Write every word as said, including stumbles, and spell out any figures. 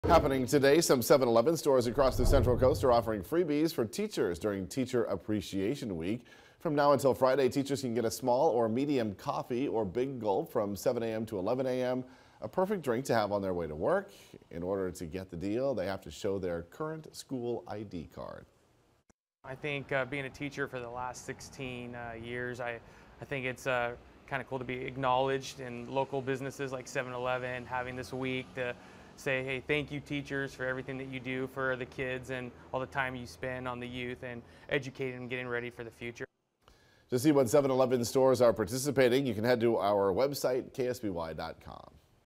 Happening today, some seven eleven stores across the Central Coast are offering freebies for teachers during Teacher Appreciation Week. From now until Friday, teachers can get a small or medium coffee or big gulp from seven A M to eleven A M, a perfect drink to have on their way to work. In order to get the deal, they have to show their current school I D card. I think uh, being a teacher for the last sixteen uh, years, I, I think it's uh, kind of cool to be acknowledged in local businesses like seven eleven, having this week to say, hey, thank you teachers for everything that you do for the kids and all the time you spend on the youth and educating and getting ready for the future. To see what seven eleven stores are participating, you can head to our website, K S B Y dot com.